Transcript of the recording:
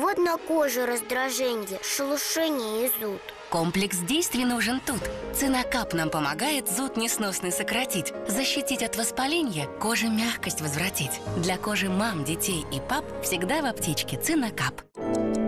вот на коже раздражение, шелушение и зуд. Комплекс действий нужен тут. Цинокап нам помогает зуд несносный сократить, защитить от воспаления, коже мягкость возвратить. Для кожи мам, детей и пап всегда в аптечке Цинокап.